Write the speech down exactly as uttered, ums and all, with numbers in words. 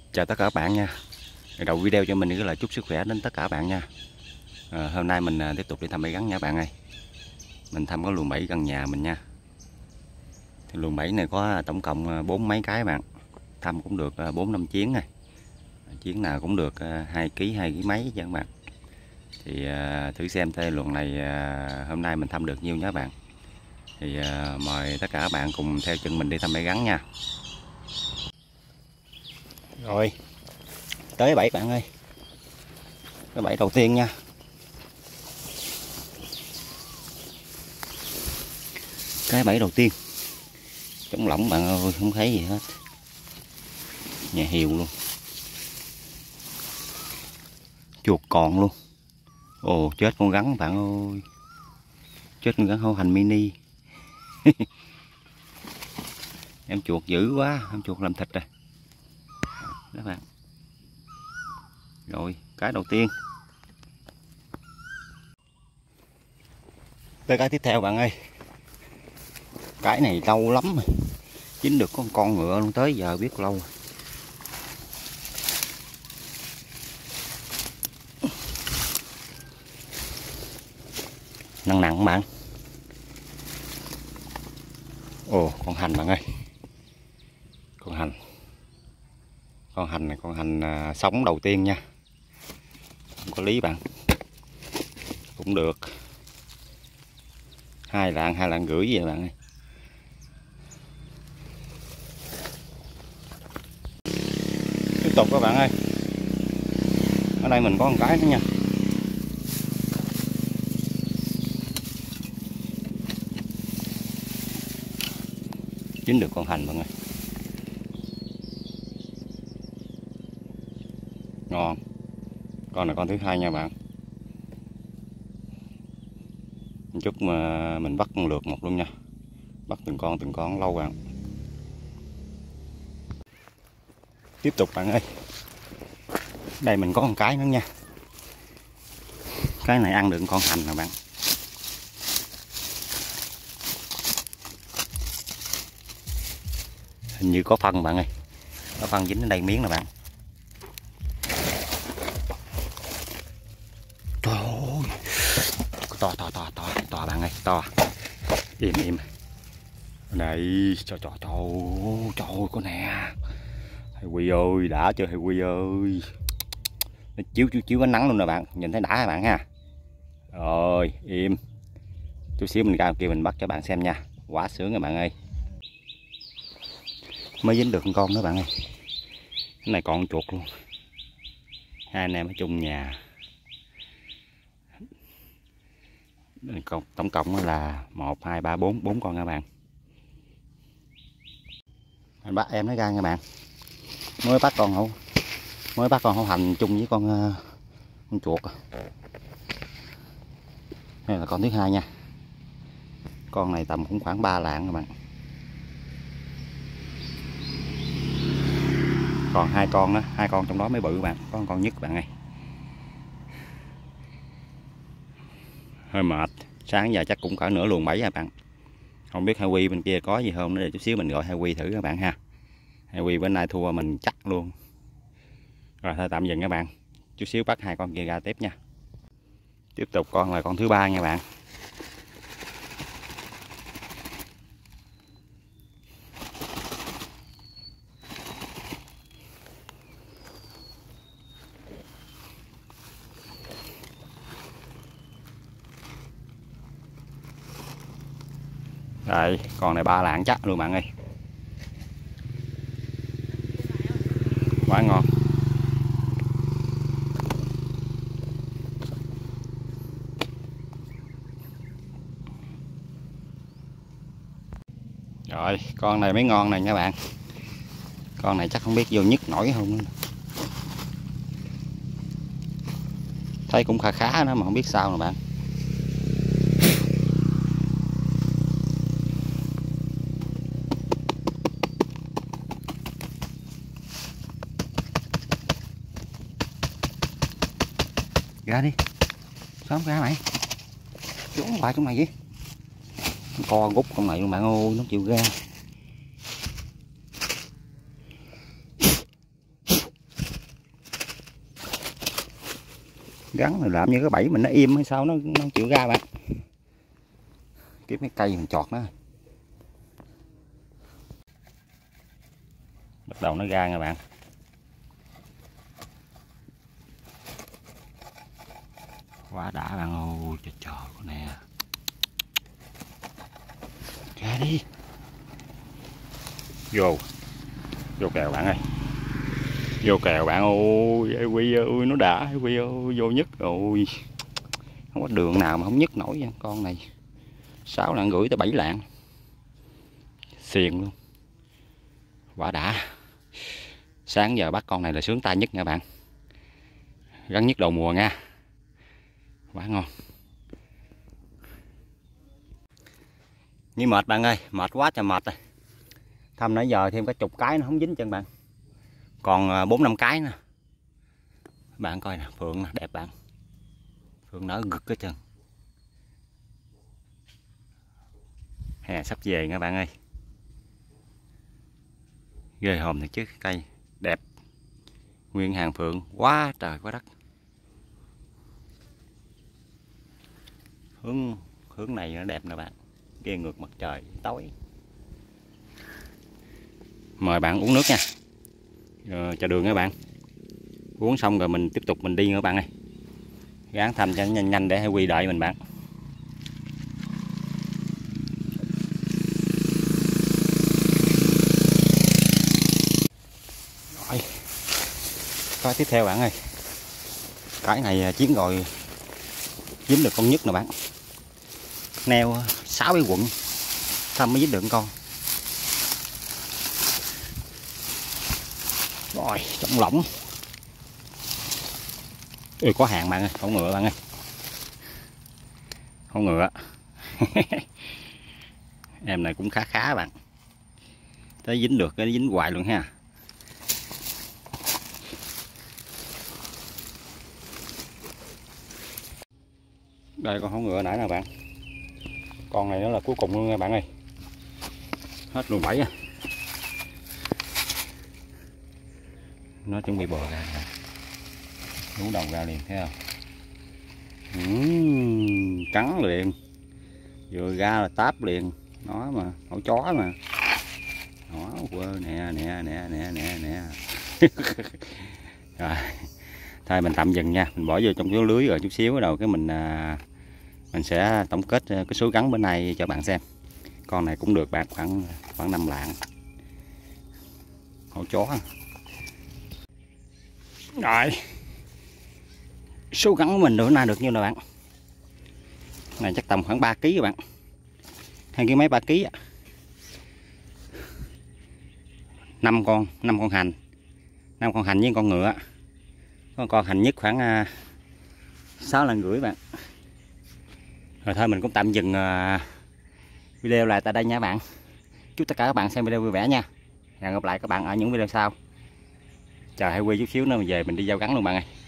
Chào tất cả các bạn nha. Đầu video cho mình gửi lời chúc sức khỏe đến tất cả các bạn nha. à, Hôm nay mình tiếp tục đi thăm bẫy gắn nha bạn ơi. Mình thăm có luồng bẫy gần nhà mình nha. Thì luồng bẫy này có tổng cộng bốn mấy cái bạn. Thăm cũng được bốn năm chuyến này. Chuyến nào cũng được hai ký hai ký mấy chứ các bạn. Thì à, thử xem thế luồng này à, hôm nay mình thăm được nhiêu nhé bạn. Thì à, mời tất cả các bạn cùng theo chân mình đi thăm bẫy gắn nha. Rồi tới bẫy bạn ơi, cái bẫy đầu tiên nha. Cái bẫy đầu tiên trống lỏng bạn ơi, không thấy gì hết, nhà hiều luôn, chuột còn luôn. Ồ chết con rắn bạn ơi, chết con rắn hổ hành mini. Em chuột dữ quá, em chuột làm thịt rồi các bạn. Rồi cái đầu tiên. Tới cái tiếp theo bạn ơi. Cái này lâu lắm rồi, dính được con con ngựa luôn, tới giờ biết lâu. Nặng nặng bạn. Ồ con hành bạn ơi, con hành. Con hành này con hành à, sống đầu tiên nha. Không có lý bạn. Cũng được hai lạng hai lạng rưỡi vậy bạn ơi. Tiếp tục các bạn ơi. Ở đây mình có một cái nữa nha. Dính được con hành bạn ơi. Ngon. Con này con thứ hai nha bạn. Một chút mà mình bắt con lượt một luôn nha. Bắt từng con từng con lâu bạn. Tiếp tục bạn ơi. Đây mình có một cái nữa nha. Cái này ăn được con hành nè bạn. Hình như có phân bạn ơi. Có phân dính ở đây miếng nè bạn. Trời ơi. To to to to to bạn ơi, to. Im im. Này, trời trời trời trời con nè. Thầy Quy ơi, đã chưa thầy Quy ơi. Nó chiếu chiếu chiếu ánh nắng luôn nè bạn, nhìn thấy đã các bạn ha. Rồi, im. Chút xíu mình ra kia mình bắt cho bạn xem nha. Quá sướng các bạn ơi. Mới dính được con đó bạn ơi. Cái này còn chuột luôn. Hai anh em ở chung nhà. Tổng cộng là một, hai, ba, bốn, bốn con các bạn. Mình bắt em nó ra nha bạn. Mới bắt con hổ. Mới bắt con hổ hành chung với con, con chuột. Đây là con thứ hai nha. Con này tầm cũng khoảng ba lạng các bạn. Còn hai con đó, hai con trong đó mới bự các bạn, có con, con nhất bạn ơi. Hơi mệt, sáng giờ chắc cũng cả nửa luồng bẫy à bạn. Không biết hai quy bên kia có gì không, để chút xíu mình gọi hai quy thử các bạn ha. Hai quy bữa nay thua mình chắc luôn. Rồi thôi tạm dừng các bạn. Chút xíu bắt hai con kia ra tiếp nha. Tiếp tục con là con thứ ba nha bạn. Rồi, con này ba lạng chắc luôn bạn ơi. Quá ngon. Rồi, con này mới ngon này nha bạn. Con này chắc không biết vô nhức nổi không nữa. Thấy cũng khá khá đó mà không biết sao nè bạn. Ra đi. Sao không ra mày? Trốn hoài trong này vậy? Co gút con này luôn bạn ơi, nó chịu ra. Gắn rồi làm như cái bẫy mình nó im hay sao nó nó không chịu ra bạn. Kiếm mấy cây mình chọt nó. Bắt đầu nó ra nha bạn. Quá đã bạn ơi, trời trời con nè. Ra đi. Vô. Vô kèo bạn ơi. Vô kèo bạn ơi, ai Quy ơi nó đã, ai Quy ơi vô nhất rồi. Không có đường nào mà không nhức nổi nha. Con này sáu lạng rưỡi tới bảy lạng. Xiền luôn. Quả đã. Sáng giờ bắt con này là sướng tay nhất nha bạn. Gắn nhất đầu mùa nha. Quá ngon. Nghĩ mệt bạn ơi, mệt quá trời mệt rồi. Thăm nãy giờ thêm cả chục cái nó không dính chân bạn. Còn bốn năm cái nè. Bạn coi nè, phượng nè, đẹp bạn. Phượng nở gực cái chân. Hè sắp về nha bạn ơi. Ghê hồn thiệt chứ, cây đẹp. Nguyên hàng phượng quá trời quá đất. Hướng hướng này nó đẹp nè bạn. Ghê ngược mặt trời tối. Mời bạn uống nước nha. Rồi, cho đường nha bạn. Uống xong rồi mình tiếp tục mình đi nữa bạn ơi. Gán thăm cho nhanh nhanh để hay Quy đợi mình bạn. Rồi. Cái tiếp theo bạn ơi. Cái này chiến rồi dính được con nhất nè bạn. Neo sáu cái quận thăm mới dính được con. Rồi, trọng lỏng. Ui, có hàng bạn ơi, không ngựa bạn ơi. Không ngựa. Em này cũng khá khá bạn. Tới dính được, cái dính hoài luôn ha. Đây con hổ ngựa nãy nè bạn. Con này nó là cuối cùng luôn nha bạn ơi. Hết luôn bẫy à. Nó chuẩn bị bò ra. Đúng đầu ra liền thấy không? Uhm, trắng liền. Vừa ra là táp liền. Nó mà, hổ chó mà. Đó, quơ nè nè nè nè nè nè. Rồi. Thôi mình tạm dừng nha, mình bỏ vô trong cái lưới rồi chút xíu đầu cái mình à, mình sẽ tổng kết cái số gắn bữa nay cho bạn xem. Con này cũng được bạn, khoảng khoảng năm lạng. Hổ chó. Rồi. Số gắn của mình bữa nay được nhiêu nè bạn? Này chắc tầm khoảng ba ký các bạn. Hai ký mấy ba ký á. năm con, năm con hành. năm con hành với con ngựa. Con con hành nhất khoảng sáu lần rưỡi bạn. Rồi thôi mình cũng tạm dừng video lại tại đây nha bạn. Chúc tất cả các bạn xem video vui vẻ nha. Hẹn gặp lại các bạn ở những video sau. Chờ hay Quy chút xíu nữa mình về mình đi giao gắn luôn bạn ơi.